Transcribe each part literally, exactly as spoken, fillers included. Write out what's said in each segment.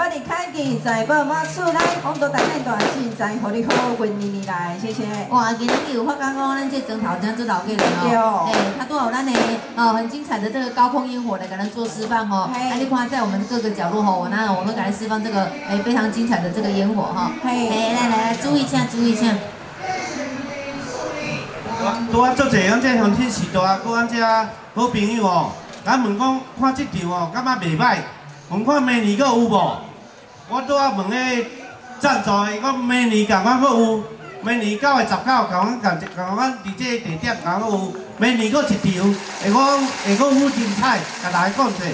我的凯基在宝马厝内，广度大内大志在，互你好运年年来，谢谢。 哇，今天有发刚刚咱这整头江这老个人哦，哎，他都有咱的哦很精彩的这个高空烟火来给咱做示范哦。哎，你看在我们各个角落哈，我那我们给他示范这个哎非常精彩的这个烟火哈。哎，来来来，注意一下，注意一下。 拄啊，足侪咱这乡亲时代啊，搁咱这好朋友哦，咱问讲看这场哦，感觉袂歹，问看明年阁有无？我拄啊问迄赞助的，讲明年共阮阁有，明年九月十九，共阮共共阮伫这地点共阮有，明年阁一场，会讲会阁有精彩，甲大家讲者。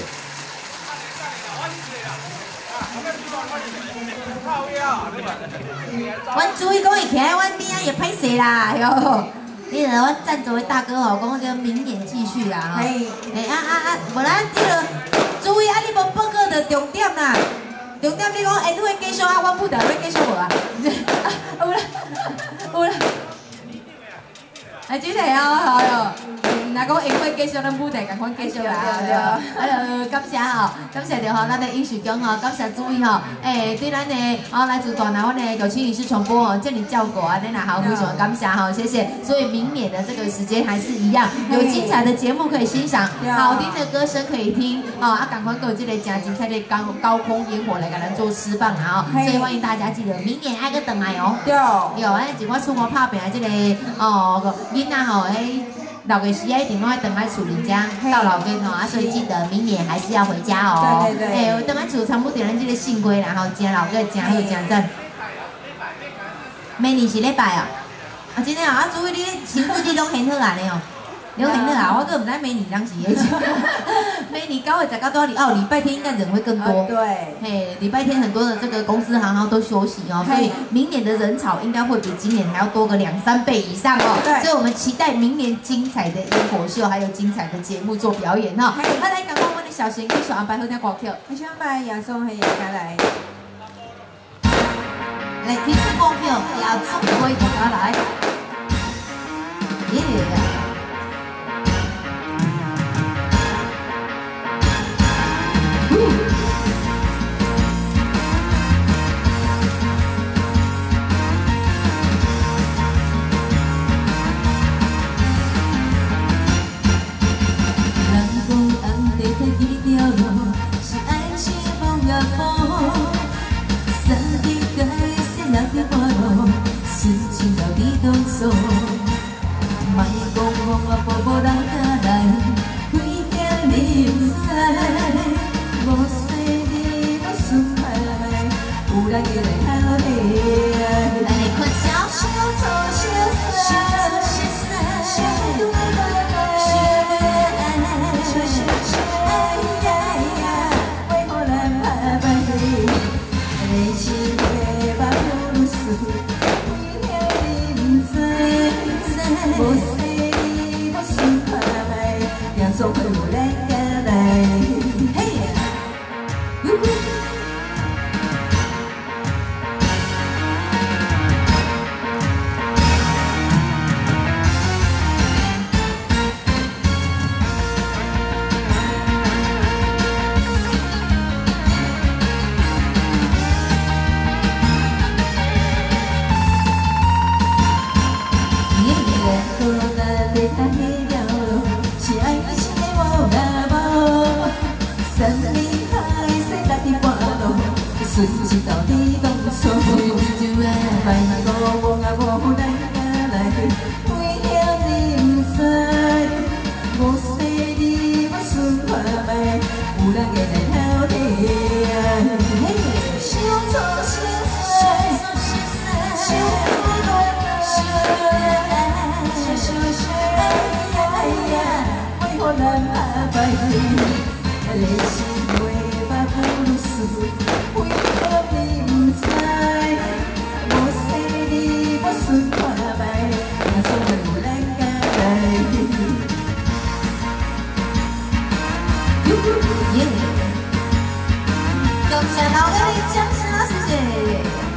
阮注意讲会起来，阮边仔也歹势啦，哟。迄个阮赞助的大哥吼，讲这个明年继续啦，吼。哎啊啊啊，无啦，这个注意啊，你无报告的重点啦。重点你讲，哎，你会继续啊？我不得会继续无啊？有啦，有啦。哎，真系啊，好哟。若讲因为继续咱舞台，共款继续啦，对。哎呦，感谢吼，感谢着吼，咱的影视宫吼，感谢诸位吼，哎，对咱的哦来自大南湾的九七影视传播哦，这里照顾啊，恁也好非常感谢哈，谢谢。所以明年的这个时间还是一样，有精彩的节目可以欣赏，好听的歌声可以听哦，啊，赶快给我这个真精彩的高高空烟火来给咱做示范啊哦，所以欢迎大家记得明年爱个等来哦。 对。 有啊，一我出国拍拼的这个哦囡仔吼，哎。六月十啊，一定拢爱等来厝人家到老根吼啊，所以记得明年还是要回家哦。 对对对。 哎，等来厝差不多咱这个信规啦吼，真老个真好真赞。明年是礼拜哦，啊真的啊，啊注意你行事历拢很好啊，你哦，你很好啊，我个唔知明年当时的。明年九月十九多里哦，礼拜天应该人会更多。 对。 嘿，礼拜天很多的这个公司行号都休息哦，所以明年的人潮应该会比今年还要多个两三倍以上哦。对。所以我们期待明年精彩的烟火秀，还有精彩的节目做表演哈。好，来，赶快我们的小贤继续安排好听歌曲。 我想安排亚松和叶家来。 来，听这歌曲，亚松和叶家来。耶。感谢老哥的掌声，谢谢。